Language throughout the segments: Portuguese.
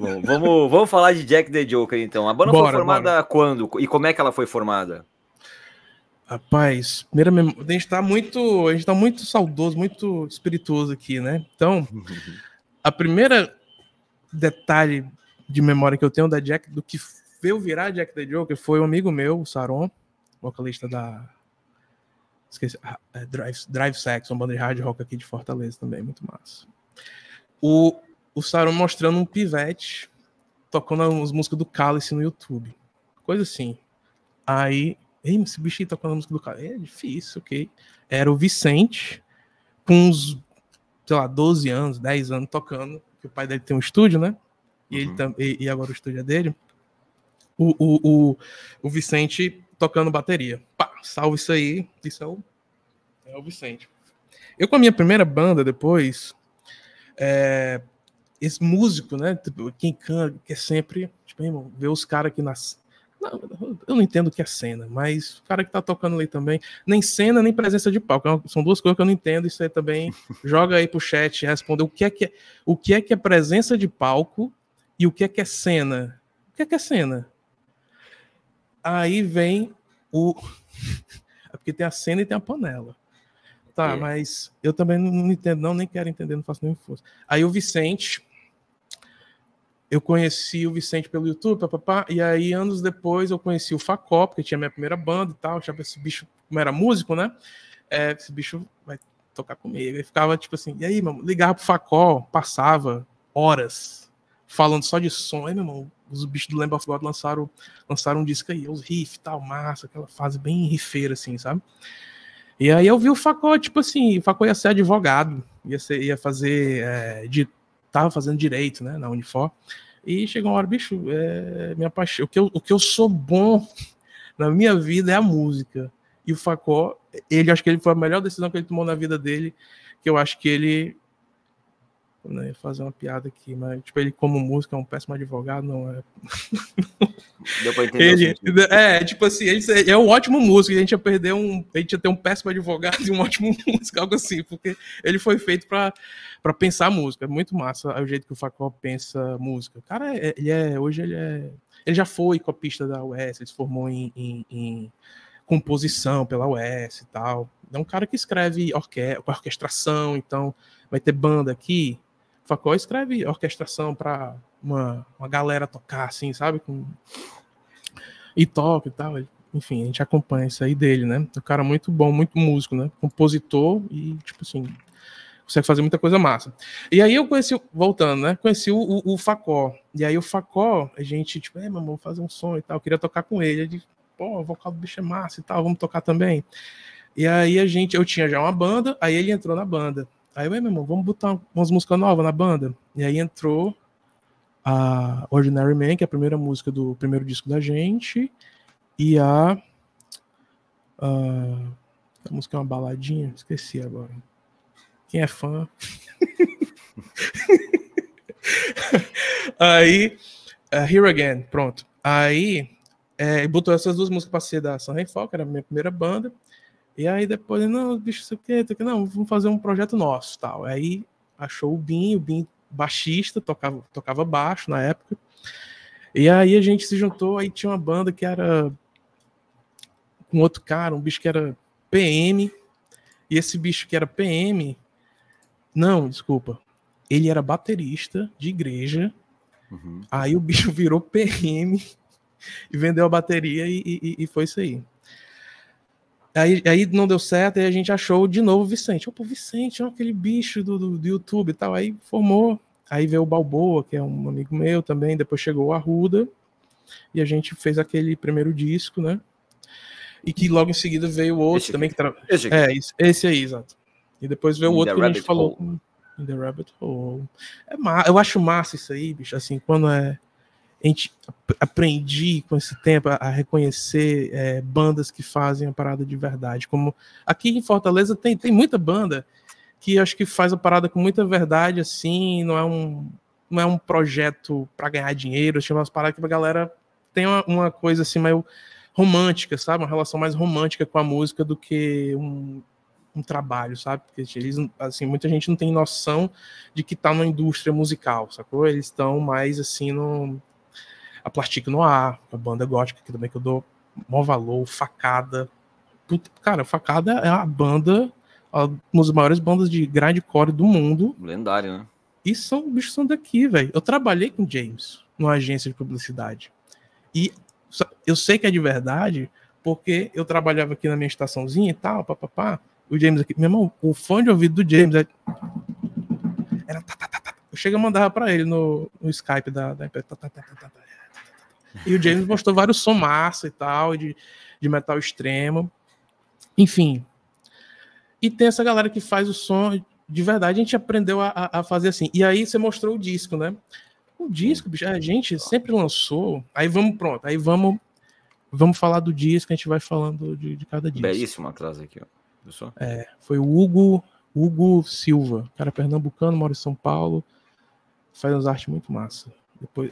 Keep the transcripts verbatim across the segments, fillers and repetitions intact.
Bom, vamos, vamos falar de Jack the Joker, então. A banda Bora, foi formada bora. quando? E como é que ela foi formada? Rapaz, primeira mem... a gente tá muito, a gente tá muito saudoso, muito espirituoso aqui, né? Então, a primeira detalhe de memória que eu tenho da Jack, do que veio virar Jack the Joker, foi um amigo meu, o Saron, vocalista da esqueci, é, Drive, Drive Sex, uma banda de hard rock aqui de Fortaleza também, muito massa. O, o Saron mostrando um pivete tocando as músicas do Cálice no YouTube, coisa assim. Aí, ei, esse bicho aí tocando a música do Cálice, é difícil, ok. Era o Vicente, com uns, sei lá, doze anos, dez anos tocando, que o pai dele tem um estúdio, né? E, ele tam, e, e agora o estúdio é dele. O, o, o, o Vicente tocando bateria. Pá, salve isso aí. Isso é o, é o Vicente. Eu, com a minha primeira banda, depois, é, esse músico, né? Quem canta, que é sempre, tipo, irmão, ver os caras que nas. Não, eu não entendo o que é cena, mas o cara que tá tocando ali também, nem cena, nem presença de palco. São duas coisas que eu não entendo. Isso aí também. Joga aí pro chat, responde o que é que é, o que é, que é presença de palco e o que é que é cena. O que é que é cena? Aí vem o. É porque tem a cena e tem a panela. Tá, é. Mas eu também não entendo, não, nem quero entender, não faço nem força. Aí o Vicente. Eu conheci o Vicente pelo YouTube, papapá, e aí anos depois eu conheci o Facó, porque tinha minha primeira banda e tal, já esse bicho, como era músico, né? É, esse bicho vai tocar comigo. E ficava tipo assim, e aí, meu irmão, ligava pro Facó, passava horas falando só de som. Aí, meu irmão, os bichos do Lamb of God lançaram, lançaram um disco aí, os riffs e tal, massa, aquela fase bem rifeira, assim, sabe? E aí eu vi o Facó, tipo assim, o Facó ia ser advogado, ia, ser, ia fazer, é, de, tava fazendo direito, né, na Unifor. E chegou uma hora, bicho, é, minha paixão, o que, eu, o que eu sou bom na minha vida é a música. E o Facó, ele, acho que ele foi a melhor decisão que ele tomou na vida dele, que eu acho que ele, eu não ia fazer uma piada aqui, mas tipo, ele como músico é um péssimo advogado, não é... Deu pra entender ele, é, tipo assim, ele é um ótimo músico, a gente ia perder um, a gente ia ter um péssimo advogado e um ótimo músico, algo assim, porque ele foi feito pra, pra pensar música, é muito massa o jeito que o Facó pensa música. O cara, é, ele é, hoje ele é, ele já foi copista da U E S, ele se formou em, em, em composição pela U E S e tal, é um cara que escreve orque orquestração, então vai ter banda aqui, o Facó escreve orquestração pra uma, uma galera tocar, assim, sabe, com... e toca e tal, enfim, a gente acompanha isso aí dele, né, um cara muito bom, muito músico, né, compositor e, tipo assim, consegue fazer muita coisa massa. E aí eu conheci, voltando, né, conheci o, o, o Facó, e aí o Facó, a gente, tipo, é, meu irmão, vamos fazer um som e tal, eu queria tocar com ele, ele disse, pô, o vocal do bicho é massa e tal, vamos tocar também. E aí a gente, eu tinha já uma banda, aí ele entrou na banda. Aí eu, meu irmão, vamos botar umas músicas novas na banda. E aí entrou a Ordinary Man, que é a primeira música do primeiro disco da gente, e a, a, a música é uma baladinha, esqueci agora. Quem é fã? Aí, uh, Here Again, pronto. Aí, é, botou essas duas músicas pra ser da Sun Rainfall, que era a minha primeira banda. E aí depois, não, bicho, isso aqui, não, vamos fazer um projeto nosso, tal. Aí achou o Bin, o Bin baixista, tocava, tocava baixo na época. E aí a gente se juntou, aí tinha uma banda que era com outro cara, um bicho que era P M, e esse bicho que era P M, não, desculpa, ele era baterista de igreja, uhum. Aí o bicho virou P M e vendeu a bateria e, e, e foi isso aí. Aí, aí não deu certo, aí a gente achou de novo o Vicente. Opa, o Vicente, ó, aquele bicho do, do, do YouTube e tal. Aí formou. Aí veio o Balboa, que é um amigo meu também. Depois chegou o Arruda. E a gente fez aquele primeiro disco, né? E que logo em seguida veio outro esse também. Que tra... esse é, esse, esse aí, exato. E depois veio o outro que a gente falou. Hole. In the Rabbit Hole. É ma... Eu acho massa isso aí, bicho. Assim, quando é... a gente aprendi com esse tempo a, a reconhecer é, bandas que fazem a parada de verdade. Como aqui em Fortaleza tem, tem muita banda que acho que faz a parada com muita verdade, assim, não é um, não é um projeto para ganhar dinheiro, chama umas paradas que a galera tem uma, uma coisa assim meio romântica, sabe? Uma relação mais romântica com a música do que um, um trabalho, sabe? Porque eles, assim, muita gente não tem noção de que tá na indústria musical, sacou? Eles estão mais, assim, no... A Plastic Noir, a banda gótica, que também que eu dou maior valor, Facada. Puta, cara, Facada é a banda, uma das maiores bandas de grindcore do mundo. Lendário, né? E são, bichos são daqui, velho. Eu trabalhei com o James numa agência de publicidade. E eu sei que é de verdade, porque eu trabalhava aqui na minha estaçãozinha e tal, papapá. O James aqui, meu irmão, o fone de ouvido do James é... era tá, tá, tá, tá. Eu chego a mandar pra ele no, no Skype da, da empresa. Tá, tá, tá, tá, tá. E o James mostrou vários som massa e tal, de, de metal extremo. Enfim. E tem essa galera que faz o som de verdade. A gente aprendeu a, a fazer assim. E aí você mostrou o disco, né? O disco, bicho, a gente sempre lançou. Aí vamos, pronto. Aí vamos, vamos falar do disco, a gente vai falando de, de cada disco. Belíssimo atrás aqui, ó. Viu só? É, foi o Hugo, Hugo Silva, cara pernambucano, mora em São Paulo. Faz umas artes muito massa. Depois.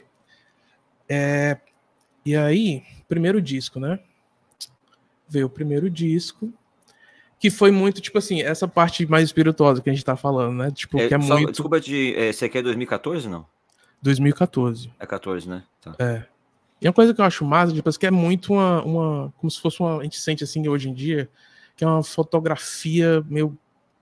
É. E aí, primeiro disco, né? Veio o primeiro disco, que foi muito, tipo assim, essa parte mais espirituosa que a gente tá falando, né? Tipo, É, que é só, muito... Desculpa, de, é, você quer dois mil e quatorze, não? dois mil e quatorze. É quatorze, né? Tá. É. E uma coisa que eu acho massa, tipo, que é muito uma, uma... Como se fosse uma... A gente sente, assim, hoje em dia, que é uma fotografia meio...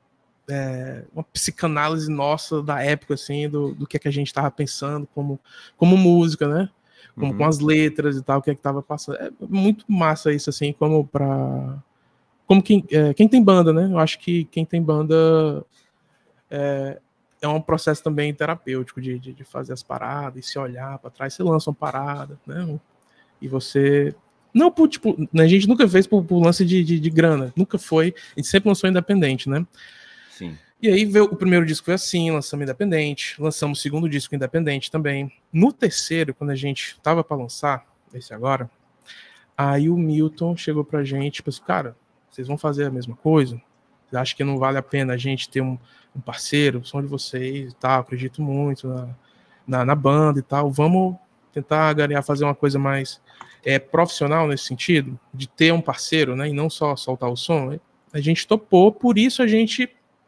É, uma psicanálise nossa da época, assim, do, do que é que a gente tava pensando como, como música, né? Como, uhum. Com as letras e tal, o que é que tava passando. É muito massa isso, assim, como pra... Como quem, é, quem tem banda, né? Eu acho que quem tem banda é, é um processo também terapêutico de, de, de fazer as paradas e se olhar pra trás. Você lança uma parada, né? E você... Não por, tipo... A gente nunca fez por, por lance de, de, de grana. Nunca foi. A gente sempre lançou independente, né? Sim. E aí veio, o primeiro disco foi assim, lançamos independente, lançamos o segundo disco independente também. No terceiro, quando a gente tava para lançar, esse agora, aí o Milton chegou pra gente, tipo assim, cara, vocês vão fazer a mesma coisa? Vocês acham que não vale a pena a gente ter um, um parceiro, som de vocês e tal, acredito muito na, na, na banda e tal, vamos tentar agariar, fazer uma coisa mais é, profissional nesse sentido, de ter um parceiro, né, e não só soltar o som. A gente topou, por isso a gente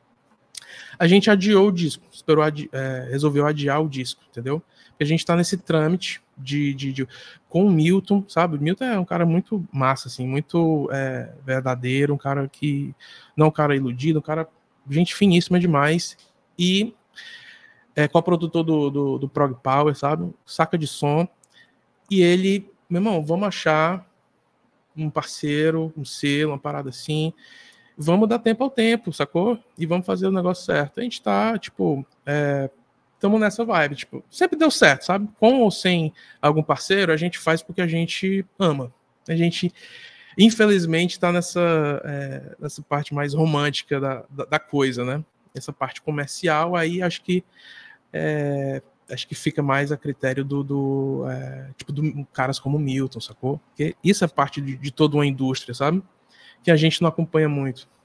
a gente adiou o disco, esperou adi- é, resolveu adiar o disco, entendeu? Porque a gente tá nesse trâmite de, de, de com o Milton, sabe? O Milton é um cara muito massa, assim, muito é, verdadeiro, um cara que não é um cara iludido, um cara gente finíssima demais e é coprodutor do, do, do Prog Power, sabe? Saca de som. E ele, meu irmão, vamos achar um parceiro, um selo, uma parada assim. Vamos dar tempo ao tempo, sacou? E vamos fazer o negócio certo. A gente tá, tipo, estamos é, nessa vibe, tipo, sempre deu certo, sabe? Com ou sem algum parceiro, a gente faz porque a gente ama. A gente, infelizmente, tá nessa, é, nessa parte mais romântica da, da, da coisa, né? Essa parte comercial, aí acho que é, acho que fica mais a critério do, do é, tipo, do caras como Milton, sacou? Porque isso é parte de, de toda uma indústria, sabe? Que a gente não acompanha muito.